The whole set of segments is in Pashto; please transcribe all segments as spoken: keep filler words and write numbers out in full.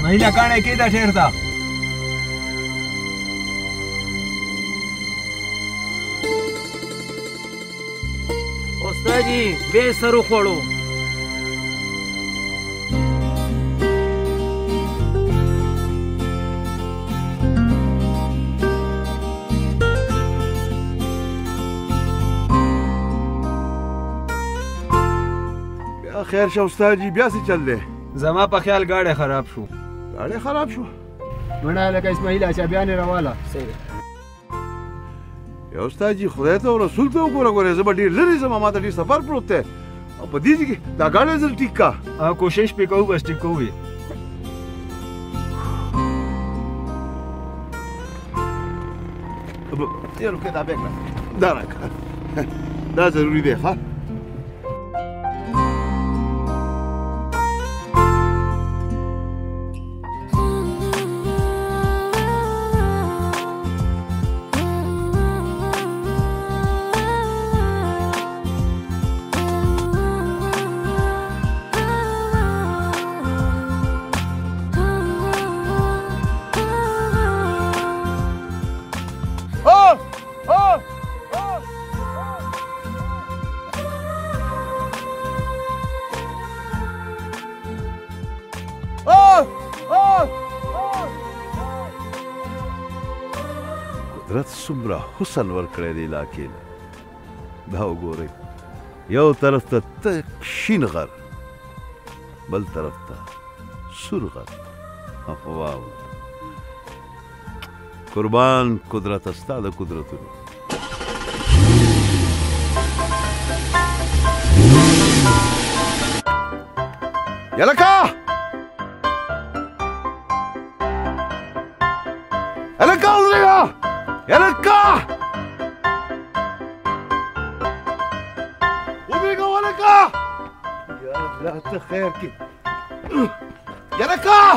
مهیلا کاڼی کېده چېرته استاد جي بیا سر وخوړو خیر شه استاد جي بیا څه چل دی زما په خیال ګاډی خراب شو ګاډی خراب شو مړه لکه اسماعیل اچا بیا نه راواله یا استاد جي خدای ته او رسول ته وګوره ګوره زه به ډېر لرې ځم ما ته ډېر سفر پروت دی او په دې ځای کې دا ګاډی ځل ټیک کا کوشش پې کوو بس ټیک کوو یې روکې دا بیګ دا راکړه دا ضروري دی ښه قدرت څومره حسن ورکړی دی علاقې له دا وګورئ یو طرف ته تک شین غر بل طرف ته سور غر واو قربان قدرت ستا د قدرتونو یلکه یلکه ودرېږه یلکه ودرېږه ولکه یا الله ته خیر کړي یلکه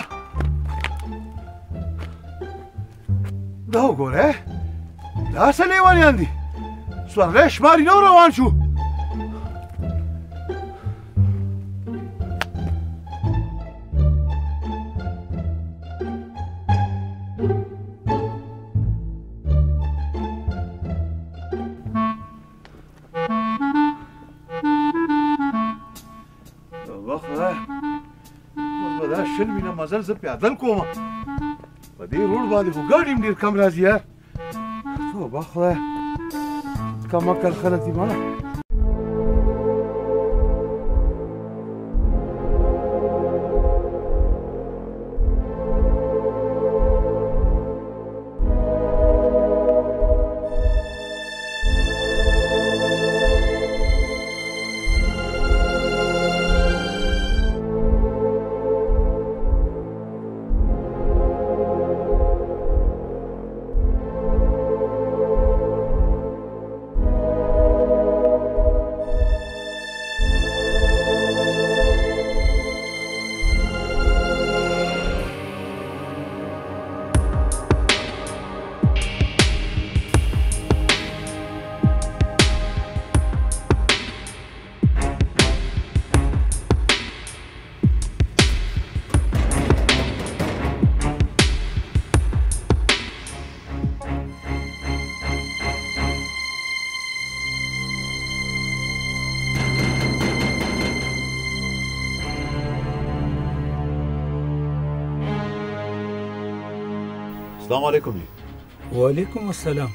دا وګوره دا څه لیونیان دي سورلی شماري نو روان شو شل مینه مزل زه پیادل کوم په دې روډ باندې خو ګاډي هم ډېر کم راځي یار توبه خدای کم عقل خلک دي مړه السلام علیکم جی وعلیکم السلام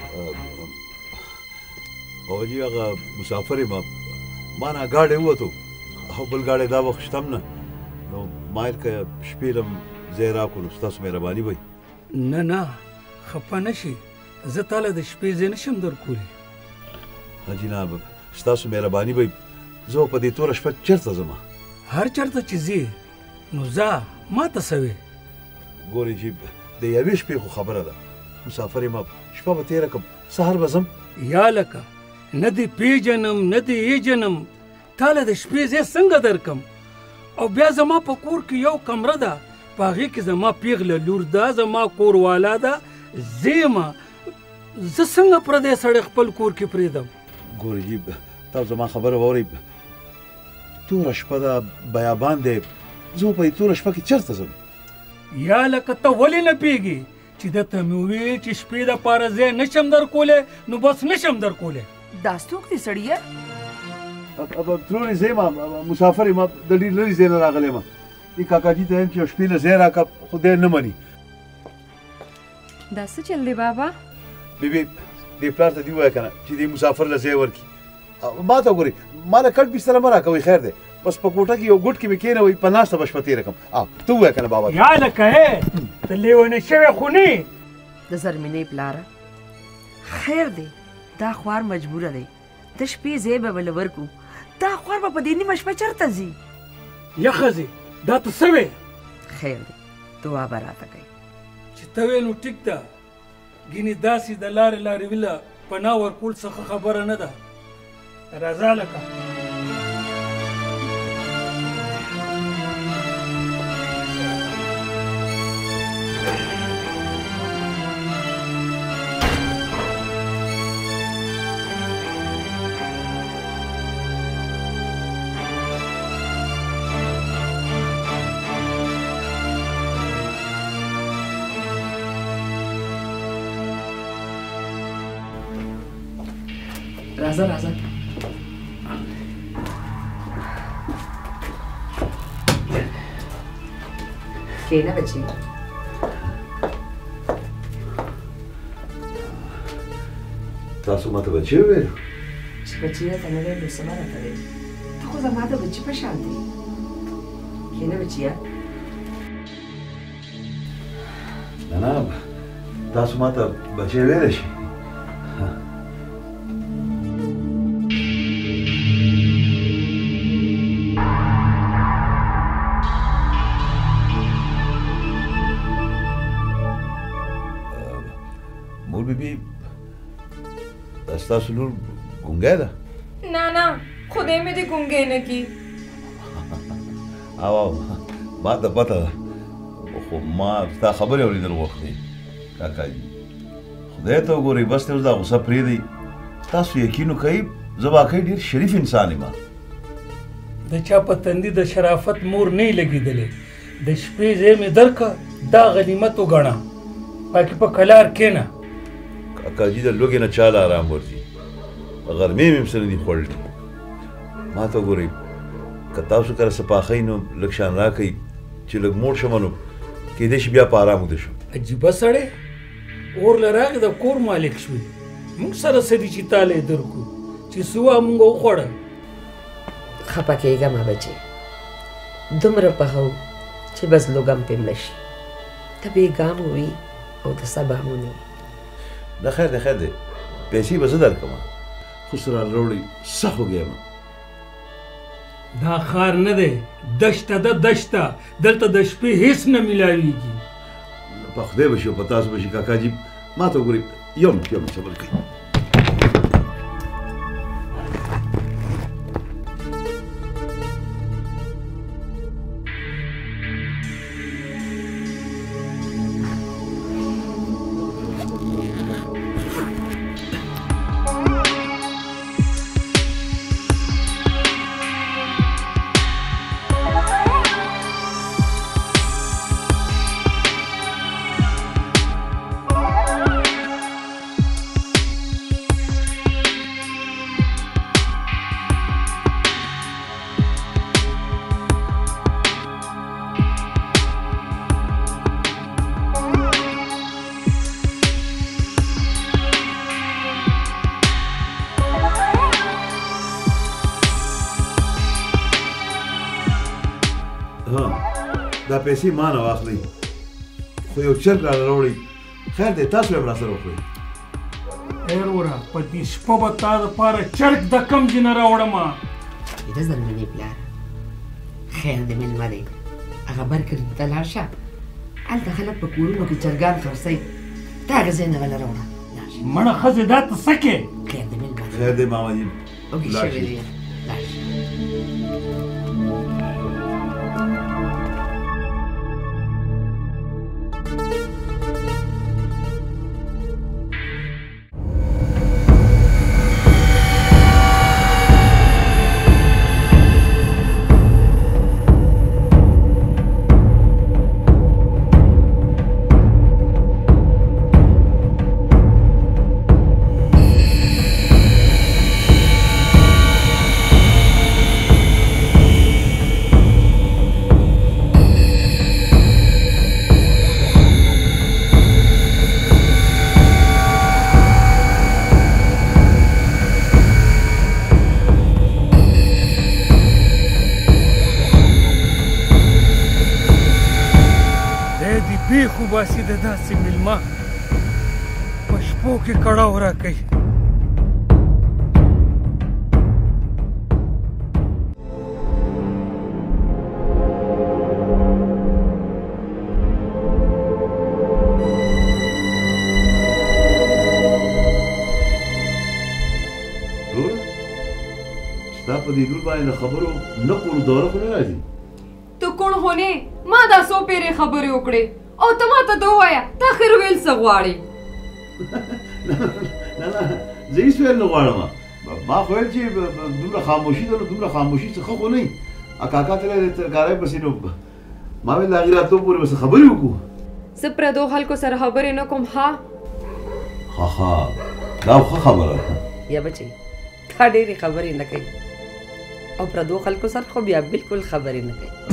بابا جی هغه مسافر یم ما نه ګاډی ووتو او بل ګاډی دا وخت شته هم نه نو ما ویل که شپې لم ځای راکړو ستاسو مهرباني به نه نه خفه نه شي زه تاله د شپې ځای نشم درکولی جناب ستاسو مهرباني به زه په دې توره شپه چېرته ځم هر چېرته چې ځې نو ځه ما ته څه وې ګورې چې د یوې شپې خو خبره ده مسافر یم شپه به تېره کړم سهار به ځم یا لکه نه دې پیژنم نه دې یېژنم تاله د شپې ځای څنګه درکم او بیا زما په کور کې یو کمره ده په هغې کې زما پیغله لور ده زما کور والا ده زه یمه زه څنګه پردی سړی خپل کور کې پرېږدم ګورې جي تاسو زما خبره واورئ توره شپه ده بیابان دی زه په دې توره شپه کې چېرته ځم یا لکه ته ولې نه پیږي چې درته مې وویل چې شپې دپاره ځای نشم در کولی نو بس نشم در کولی دا څوک دی سړیه؟ ترورې زه یم مسافر یم د ډېر لرې ځای نه راغلی یم دې کاکاجي ته یم چې یو شپې له ځای راکړه خو دی نه مني دا څه چل دی بابا؟ بیبي دې پلار ته دې ووایه که نه چې دې مسافر له ځای ورکړي ما ته وګورئ ما له کټ بستره مه راکوئ خیر دی بس په کوټه کې یو ګوټ کې مې کښېنوئ په ناسته به شپه تېره کړم ته ووایه که نه بابا یا لکه ای ته لیونی شوی خو نه د زرمینې پلاره خیر دی دا خوار مجبوره دی د شپې ځای به بله ورکړو دا خوار به په دې نیمه شپه چېرته ځي یا ښځې دا ته څه وې خیر دی دعا به راته کوي چې ته وې نو ټیک ده ګینې داسې د لارې لارې ویله پناه ورکول څخه خبره نه ده راځه لکه راځه راځه کښېنه بچې تاسو ما ته بچی وویل چې بچې راته نه ویل نو څه به راته ویل ته خو زما د بچي په شان دی کښېنه بچیه نه نه تاسو ما ته بچی ویلی شي مور بیبي ستاسو لور ګونګی ده نه نه خدای مې دې ګونګی نه کي او او ما ته پته ده خو ما ستا خبرې اورېدل غوښتې کاکاجي خدای ته وګورئ بس ته اوس دا غوسه پرېږدئ تاسو یقین وکئ زه واقعي ډېر شریف انسان یم د چا په تندي د شرافت مور نه لګېدلې د شپې ځای مې درکه دا غنیمت وګڼه پکې په کلار کښېنه کاکاجي د لوږې نه چاله ارام ورځي په غرمې مې هم څه نه دي خوړلي ما ته وګورئ که تاسو کله څه پاخئ نو لږ شان راکئ چې لږ موړ شمه نو کیدای شي بیا په ارام وده شم عجیبه سړی اور له راغې د کور مالک شوي موږ سره څه دي چې تاله یې درکړو چې څه وه موږ وخوړه خفه کېږه ما بچې دومره پخو چې بس لوګم پې مړه شي ته بېګام وي او د سبا مو نه وي د خیر د خیر دی پیسې به زه درکړم خو سره راوړئ سخت وږی یم دا ښار نه دی دشته ده دشته دلته د شپې هیڅ نه میلاویږي په خدای به شي او په تاسو به شي کاکاجي ما ته وګورئ یو منټ یو منټ صبر کوئ دا پیسې ما نه واخلئ خو یو چرګ راله راوړئ خیر دی تاسو یې هم راسره وکړئ خیر وره په دې شپه به تا دپاره چرګ د کم ځای نه راوړمه د زلمنې پلاره خیر د مېلمه دی هغه بر کلي ته لاړ شه هلته خلک په کورونو کې چرګان خرڅوي ته هغه ځای نه به له راوړه مړه ښځې دا ته څه کې خیر د مېلمه خیر دی ماما جي وږي شوی دی لاړ شه دې پیښ وباسي د داسې مېلمه په شپو کې کړاو راکوي. په دې لور باندې د خبرو نه کولو دوره خو نه راځي. ته کوڼ هونې ما دا څو پیرې خبرې وکړې او ته ماته ده ووایه ته اخر ویل څه غواړې؟ نه نه زه هېڅ ویل نه غواړم. ما خو ویل چې دومره خاموشي ده نو دومره خاموشي څه ښه خو نه وي. کاکا تللی دی ترکارۍ پسې نو ما ویل د هغې راتلو پورې به څه خبرې وکړو. زه پردو خلکو سره خبرې نه کوم. ها ها ها دا ښه خبره ده. یا بچی تا ډېرې خبرې نه کوي او پردو خلکو سره خو بیا بالکل خبرې نه کوي.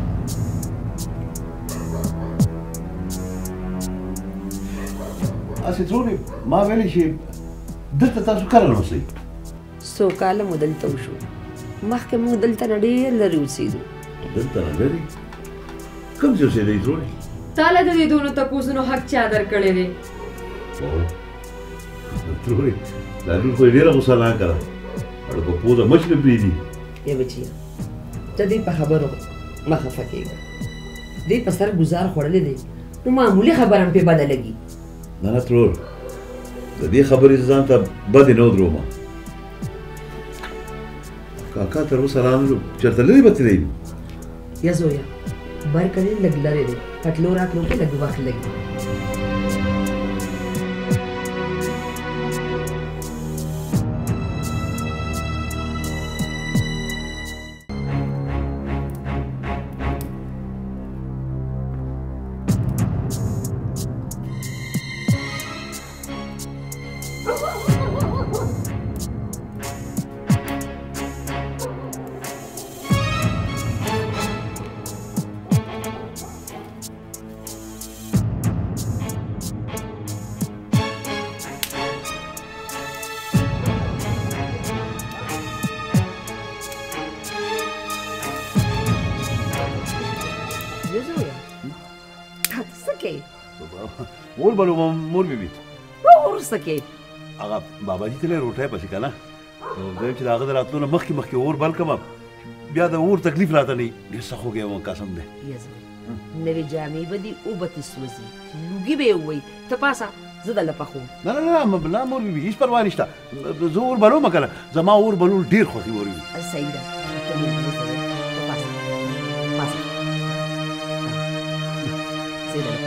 هسې څوڼې ما ویلې چې دلته تاسو کله نه اوسئ؟ څو کاله مو دلته وشو. مخکې موږ دلته نه ډېر لرې اوسېدو. دلته نه لرې؟ کوم ځای اوسېدئ څوڼې؟ تا له د دې دونو تپوسونو حق چا درکړی دی؟ څوڼې دا لور خو یې ډېره غوسه ناکه ده. اړه په پوزه مچ نه پرېږدي. یا بچیه ته دې په خبرو مه خفه کېږه. دې په سر ګزار خوړلی دی نو معمولي خبره هم پرې بده لګي. نه نه ترور د دې خبرې زه ځان ته بدې نه ودرومه. کاکا تر اوسه رانه چېرته لرې به تللی وي؟ یا زویه بر کلي لږ لرې دی. پټلو راتلو کې لږ وخت لګي. اور بلو مور بی بی اور سکے هغه باباجي تللی روټۍ پسې که نه نو دویم چې د هغه د راتلو نه مخکې مخکې اور بل کړم بیا د اور تکلیف راته نه وي. ډېر سخت وږی یم قسم دی. نوې جامې به دي اوبه تې سوځي لوګي به یې ووایي ته پاسه زه دله پخوم. نه نه نه نه مور بی بي هېڅ پروا نشته. زه اور بلوم که نه زما اور بلول ډېر خوښي مور بی بي. صحیح ده ته مې پاسه پاسه زه دله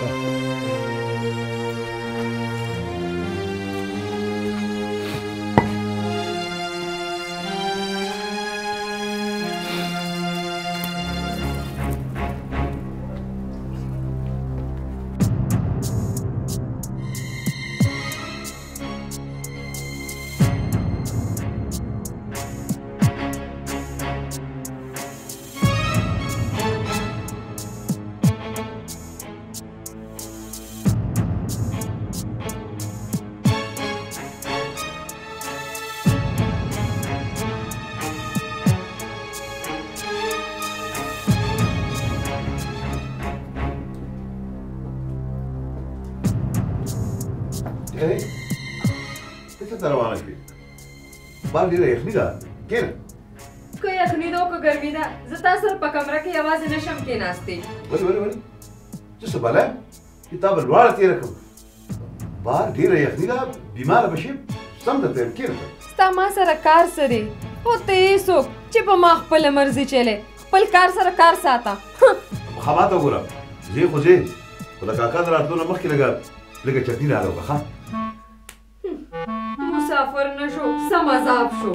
ته روانه شوې بار ډېره یخني ده کښېنه. که یخني ده او که ګرمي ده زه تا سره په کمره کې یوازې نشم کښېناستی. ولې ولې ولې څه څه بلا چې تا به لوړه تېره کړم. بار ډېره یخني ده بیماره به شي سم درته یم کښېنه. ستا ما سره کار څه دی خو ته یې څوک چې په ما خپله مرضي چلی خپل کار سره کار ساته. ښه ما ته وګوره ځې خو ځې خو د کاکا د راتلو نه مخکې لږه لږه چټني راله وکړه. ښه مسافر نشو سم عذاب شو.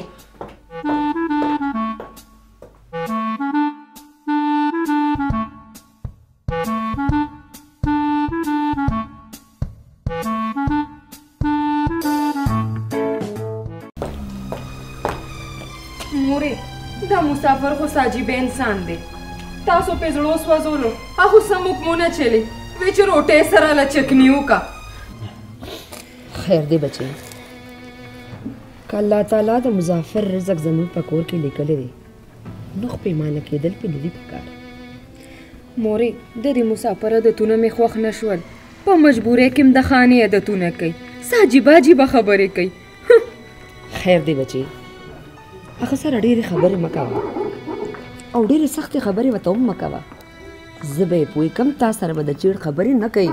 مورې دا مسافر خو ساجیبه انسان دی تاسو پې زړه وسوځولو هغه سم حکمونه چلی وی چې روټۍ سره له چکني وکړه. خیر دی بچی که الله تعالی د مسافر رزق زموږ په کور کې لیکلی دی نو خو پیمانه کېدل پې نه دي پکار. مورې د دې مسافر عادتونه مې خوښ نه شول. په مجبورۍ کې م د خانې عادتونه کوي. څه عجیبه عجیبه خبرې کوي. خیر دی بچی، هغه سره ډېرې خبرې مه کوه او ډېرې سختې خبرې ورته هم مه کوه. زه به یې پوه کم تا سره به د چیړ خبرې نه کوي.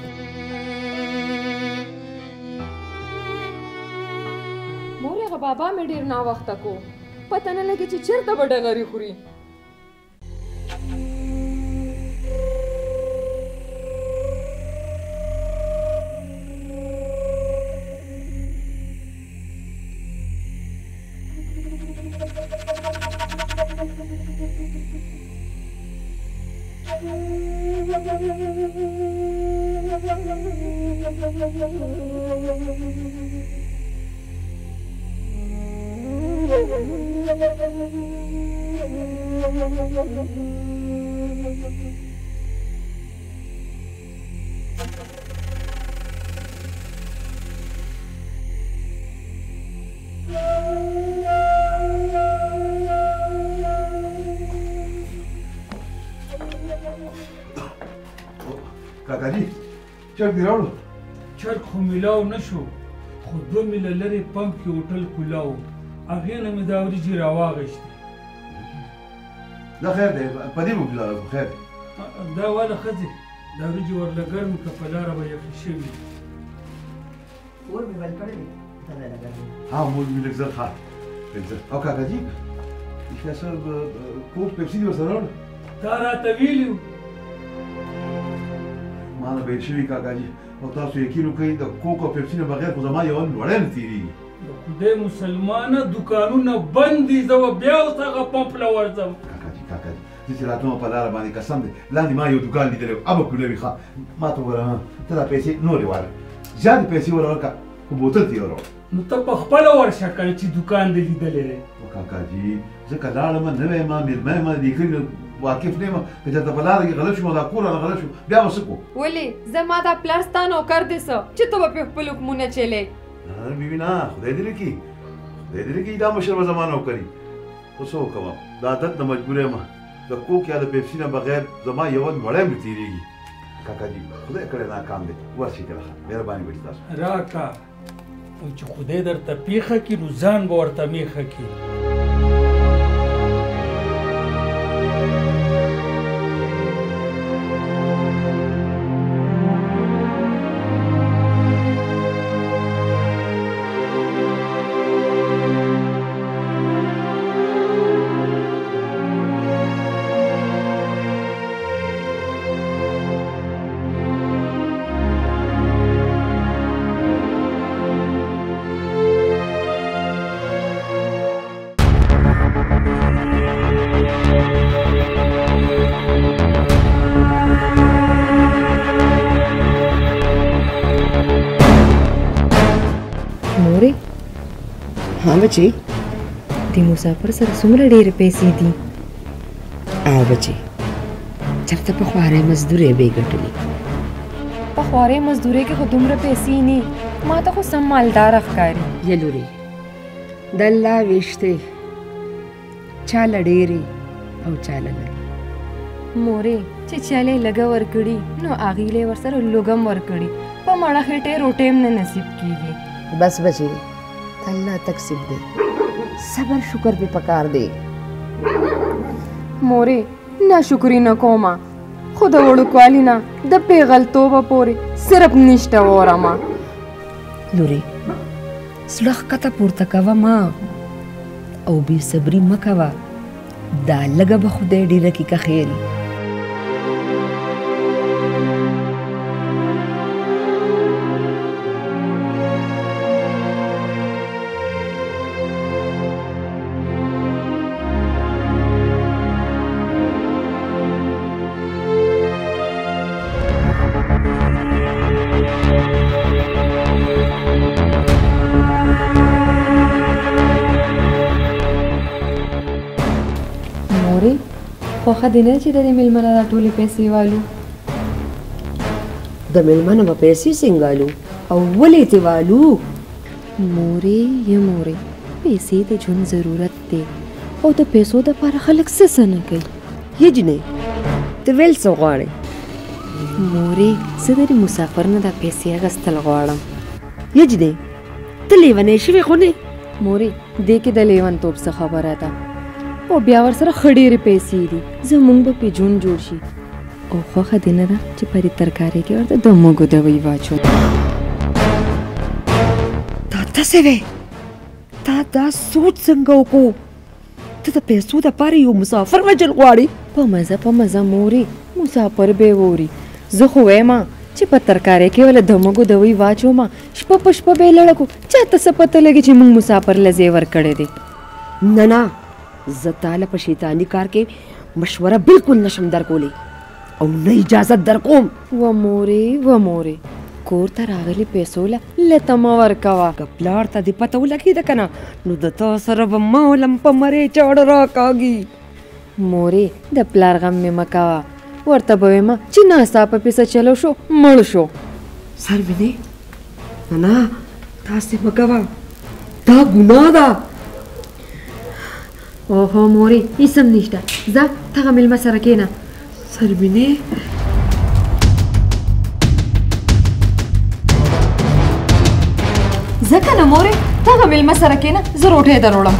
مورې هغه بابا مې ډېر ناوخته کو، پته نه لګي چې چېرته به ډغرې خوري. کاکاجي چرګ دې راوړو؟ چرګ خو میلاو نه شو، خو دوه میله لرې پمپ کې هوټل کلاو، هغې نه مې دا وریجې راواغېستې. دا خیر دی، په دې مو ګزاره خیر دی. دا واله ښځې دا وریجې ورله ګرم که په لاره به یخې شوي. اور مې بل کړی دی. ها مور مې لږ زر ښه لږ زر. او کاکاجي رښتیا سره کوک پیپسي دې ورسره راوړه؟ تا راته ویلي وو. ما نه بیل شوي کاکاجي، او تاسو یقین وکړئ د کوک او پیپسي نه بغیر خو زما یوه لوړی نه تېرېږي. د خدای مسلمانه دوکانونه بند دي، زه به بیا اوس هغه پمپ له ورځم. کاکاجي کاکاجي زه چې راتلم په لاره باندې قسم دی لاندې ما یو دوکان لیدلی و، ابه کولوي ښه ما ته وګوره ته دا پیسې نورې واله زیاتې پیسې ور ورکړه خو بوتل ته یې ور وړه. نو ته په خپله ورشه کنه چې دوکان دې لیدلی دی. کاکاجي زه که لاړم نوی یم مېلمه یم دې کلي نه واقف نه یم، که چېرته په لاره کې غلط شوم او دا کور رانه غلط شو بیا به څه کوو؟ ولې زما دا پلار ستا نوکر دی څه چې ته به پرې خپل حکمونه چلې؟ نه بیبي نه، خدای دې نه کړي خدای دې نه کړي دا مشر به زما نوکري. خو څه وکړم د عادت نه مجبور یم، د کوک یا د پیپسي نه بغیر زما یوه لوړی هم نه تېرېږي. کاکاجي خدای کړی ناکام دی، ورشئ که نه ښه مهرباني به تاسو راکه او چې خدای درته پیښه کړي نو ځان به ورته میښه کړي. ها بچی د مسافر سره څومره ډېرې پیسې دي؟ او بچی چېرته په خوارۍ مزدورۍ به یې ګټلې؟ په خوارۍ مزدورۍ کې خو دومره پیسې نه، ما ته خو سم مالداره ښکاري. یا لورې د الله ویشتې چاله ډېرې او چاله لږ. مورې چې چاله یې لږه ورکړي نو هغې له یې ورسره لږه هم ورکړي، په مړه خېټې روټۍ هم نه نصیب کېږي. بس بچی الله تقسیم دی، صبر شکر به پکار دی. مورې ناشکري نه کومه، خو د وړوکوالي نه د پیغلتوبه پورې صرف نشته وورمه. لورې زړه ښکته پورته کوه ما او بې صبري مه کوه، دا لږه به خدای ډېره کړي که خیر وي. خوښه دې نه چې د دې مېلمه نه دا ټولې پیسې والو؟ د مېلمه نه به پیسې څنګه والو او ولې ترې والو؟ مورې یا مورې پیسې د ژوند ضرورت دی او د پیسو دپاره خلک څه څه نه کوي. هیڅ نه ته ویل څه غواړې؟ مورې زه د مسافر نه دا پیسې اخیستل غواړم. یج دی ته لیونی شوې خو نه؟ مورې دې کې د لیونتوب څه خبره ده او بیا ورسره ښه ډېرې پیسې دي زموږ به پې ژوند جوړ شي او خوښه دې نه ده چې په دې ترکارۍ کې ورته د مږو دوی واچو. دا داسې وې تا دا سوچ څنګه وکړو؟ ته د پیسو دپاره یو مسافر وژل غواړې؟ په مزه په مزه مورې مسافر به ووري زه خو وایم چې په ترکارۍ کې ولا د مږو دوی واچوم شپه په شپه به یې لړه کړو چاته څه پته لګي چې موږ مسافر له ځای ورکړی دی. نه نه زه تاله په شیطاني کار کې مشوره بالکل نشم درکولی او نه اجازت درکوم. و مورې و مورې کور ته راغلي پیسو له لته مه ورکوه. که پلار ته دې پته ولګېده که نه نو د تا سره به ما ولم په مرې چاړه راکاږي. مورې د پلار غم مې مه کوه ورته به وایم چې ناڅاپه پیسه چلو شو مړ شو. سرمینې نه نه داسې مه کوه دا ګناه ده. اوهو مورې هېڅ هم نشته ځه ته هغه مېلمه سره کښېنه. سرمینې ځه که نه مورې ته هغه مېلمه سره کښېنه زه روټۍ در وړم.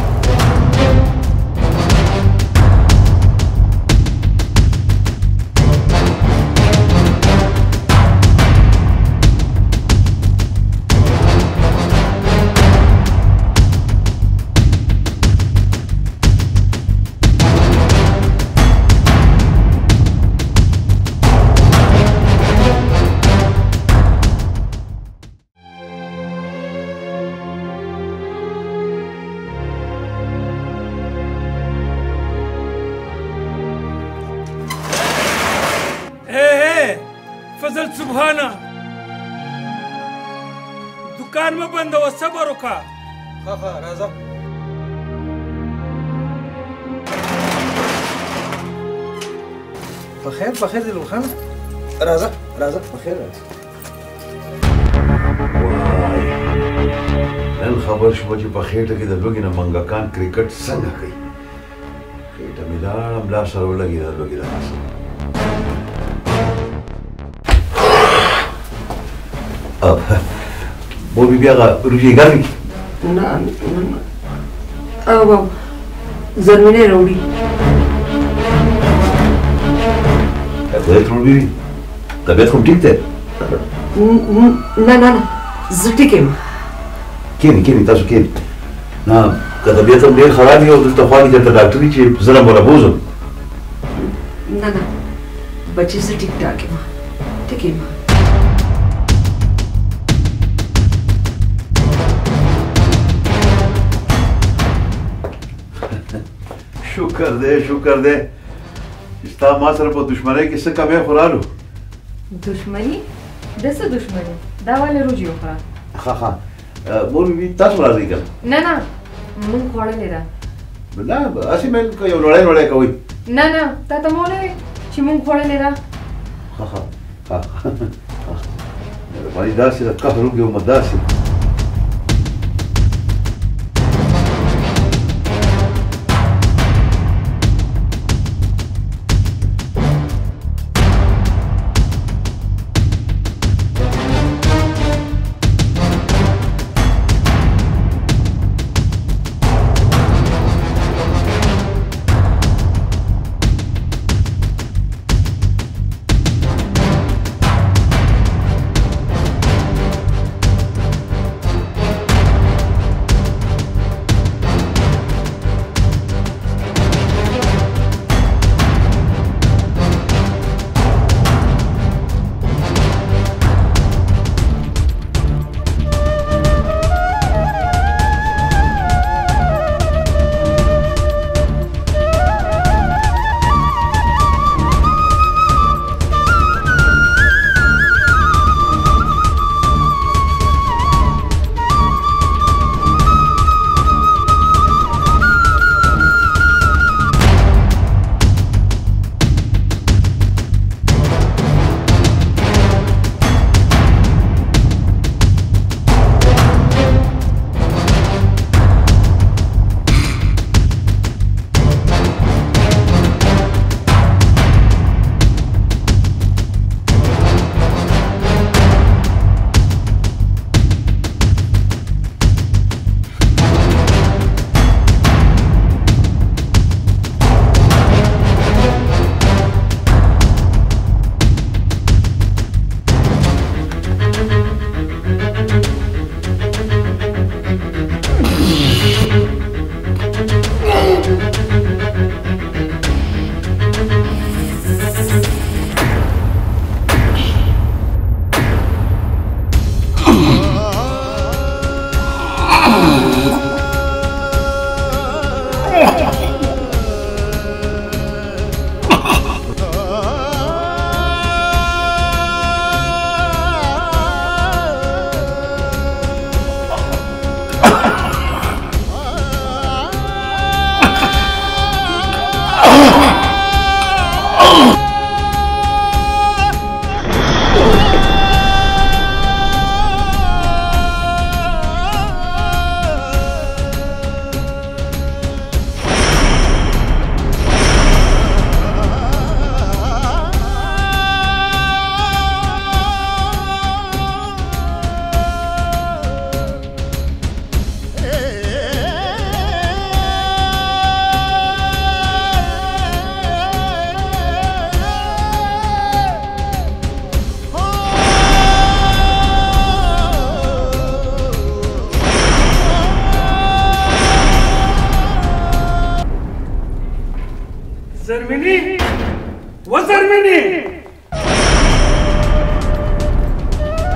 فضل سبحانه دکان مه بندوه صبر وکړه. ښه ښه راځه. بخیر بخیر دلو خان راځه راځه بخیر راځه. وای نن خبر شوه چې په خېټه کې د لوږې نه منګکان کرکټ څنګه کوي. خېټه مې لاړم لاس سره ولګېده لوږې د لاسه. مور بي بي هغه روژې ګرمې نه او زرمینې راوړي. خدای ته وړي طبیعت خو ټیک دی؟ نه نه نه زه ټیک یم. کښېنئ کښېنئ تاسو کښېنئ. نه که طبیعت هم ډېر خراب وي او دلته خوا کې درته ډاکټر وي چې زه نه به بوزم. نه نه بچې زه ټیک ټاک یم ټیک یم. شکر دی شکر دی چې ستا ما سره په دښمنۍ کې څه کمی خو رالو. دښمني د څه دښمني دا ولې روجي وخوره. ښه ښه مور بي بي تاسو راځئ که نه نه مونږ خوړلې ده. نه هسې مې که یو لوړی لوړی کوئ. نه نه تا ته مو نه وې چې مونږ خوړلې ده. ښه ښه ښه مهرباني داسې ده قهر وکړې ومه داسې.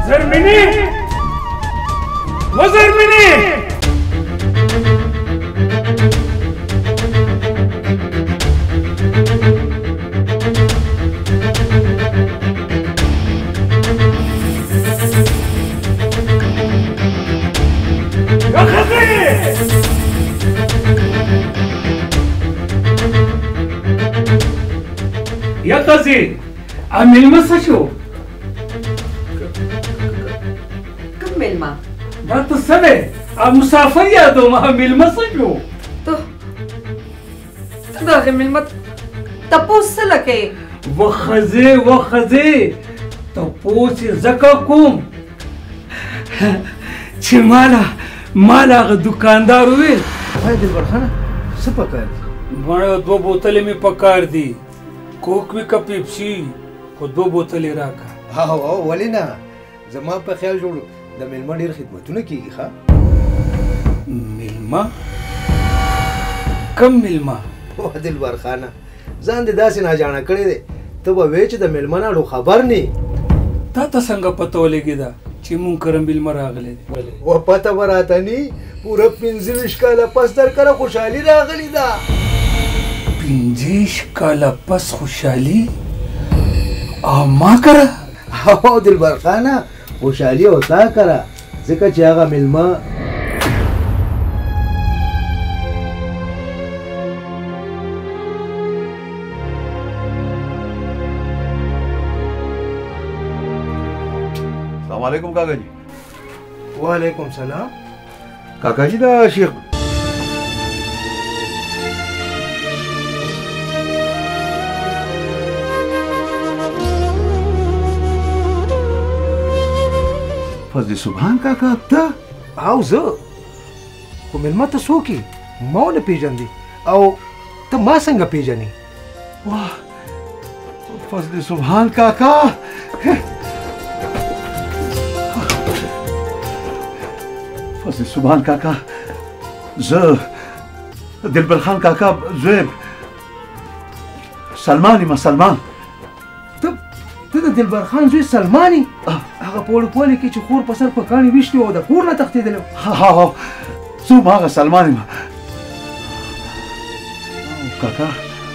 زرمینی و زرمینی یا قضی میلمه څه شو؟ کوم میلمه؟ دا ته څه دی؟ مسافر یادوم میلمه څه شو؟ ته ته د هغې میلمه تپوس څه لکې؟ و ښځې و ښځې تپوس یې ځکه کوم چې ماله ماله هغه دوکاندار وویل وای دلبر خانه څه پکار دي؟ مړه دوه بوتلې مې پکار دي کوک وي که پیپسي خو دوه بوتلې راکړه. او او ولې نه؟ زما په خیال جوړ د میلمه ډېر خدمتونه کېږي ښه؟ میلمه؟ کم میلمه؟ وه دلبر خانه ځان دې داسې ناجانه کړی دی ته به وایې چې د میلمه نه اړو خبر نه تا ته څنګه پته ولګېده چې مونږ کره میلمه راغلی دی؟ و پته به راته نه پوره پنځه ویشت کاله پس در کره خوشحالي راغلې ده. پنځه کاله پس خوشحالي او ما کره؟ او دلبر خانه خوشحالي او تا کره ځکه چې هغه میلمه السلام علیکم کاکا جی. وعلیکم سلام. کاکا جی دا شیخ فضل سبحان کاکا ته؟ او زه خو میلمه ته څوک یې؟ ما ونه پېژندې او ته ما څنګه پېژنې؟ واه فضل سبحان کاکا فضل سبحان کاکا زه دلبر خان کاکا زوی سلمان یم سلمان. ته ته د دلبر خان زوی سلمان یې؟ هغه په وړوکوالي کې چې خور په سر په کاڼي ویشتې او د کور نه تښتېدلی و؟ ها ها زه هم هغه سلمان یم. کاکا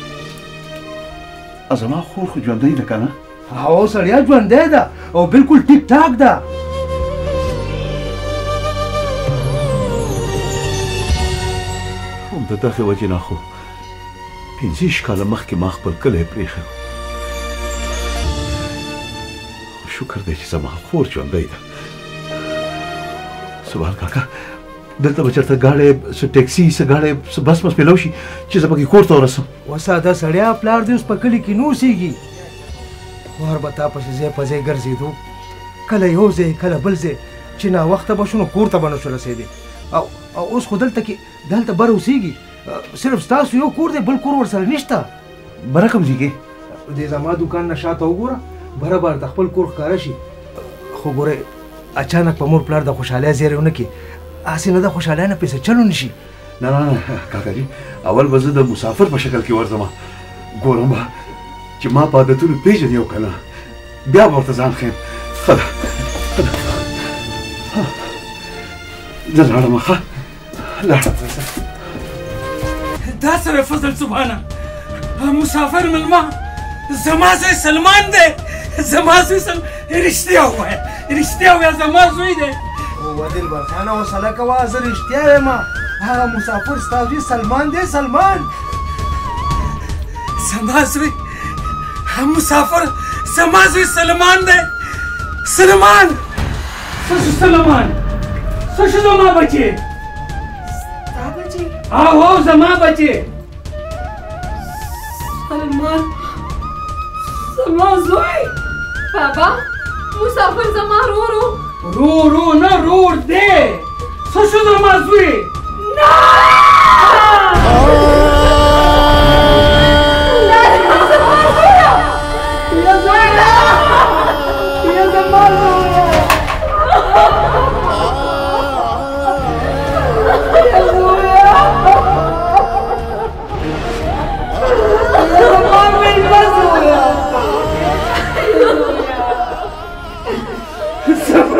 زما خور خو ژوندۍ ده که نه؟ او سړیا ژوندۍ ده او بلکل ټیک ټاک ده. هم د دغې وجې نه خو پنځه ویشت کاله مخکې ما خپل کلی پرېښی و. شکر دی چې زما خور ژوندۍ ده. سبحان کاکا دلته به چېرته ګاډی څه ټیکسي څه ګاډی څه بس مس میلاو شي چې زه پکې کور ته ورسم؟ و ساده سړیا پلار دې اوس په کلي کې نه اوسېږي خو هر به تا پسې ځای په ځای ګرځېدو کله یو ځای کله بل ځای چې ناوخته به شو نو کور ته به نه شو رسېدی او او اوس خو دلته کې دلته بر اوسېږي صرف ستاسو یو کور دی بل کور ورسره نشته. بره کوم ځای کې؟ دې زما دوکان نه شاته وګوره بره به د خپل کور ښکاره شي. خو ګورئ اچانک په مور پلار د خوشحالۍ زیری ونه کړي هسې نه د خوشحالۍ نه پیسې چلو نه شي. نه نه نه کاکا جي اول به زه د مسافر په شکل کې ورځم ګورم به چې ما په عادتونو پېژني او که نه بیا به ورته ځان ښیم. ښه ده ښه ده زه لاړم ښه لاړم. دا سره فضل سبحانه مسافر ملما زما زوی سلمان دی زما زوی سل رښتیا ووایه رښتیا ووایه زما زوی دی. و دلبر خانه حوصله کوه زه رښتیا یم هغه مسافر ستا زوی سلمان دی سلمان. زما زوی مسافر زما زوی سلمان دی سلمان. څه شو سلمان څه شو زما بچې؟ ستا بچې؟ او او زما بچې. سلمان زما زوی بابا مسافر زما رورو رو رو نه رور دی. څه شو زما زوی؟ نه زما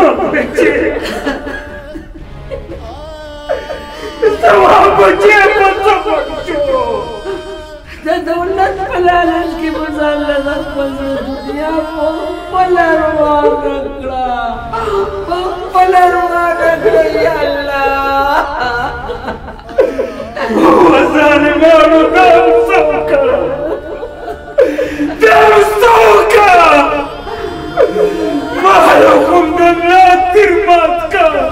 لالچ کې به ځان له د خپل زړه دنیا په خپله روانه کړه په خپله روانه کړه یا الله وظالمانو دا هم څه وکړه دا هم څه وکړه ما حکم د ملا تیر مات کړه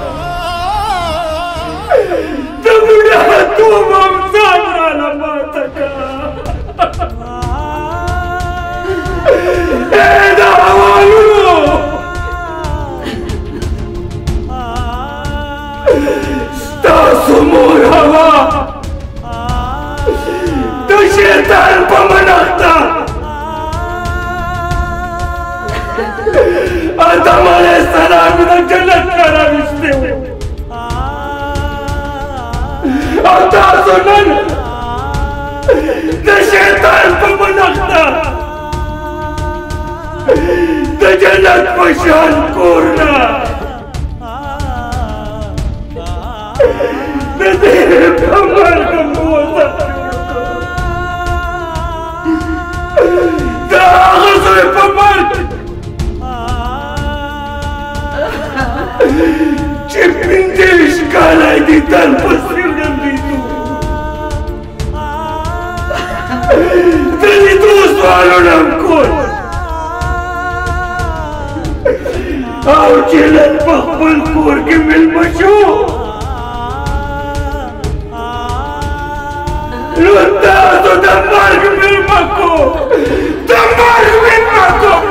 د بوډاتوب هم ځان راله ماته کړه ای د هوالونو ستاسو مور هوا د شیطان په منښته آدم علیه السلام د جنت نه راویستی و او تاسو نن د شیطان په منښته د جنت په شان کور نه د دې په مرګ موزه د هغه زوی په مرګ چې پنځه ویشت کاله یې دیدن پسې ړندېدو د لیدو سوالونه هم کول او چې نن په خپل کور کې مېلمه شو نو تاسو د مرګ مېلمه کو د مرګ مېلمه کو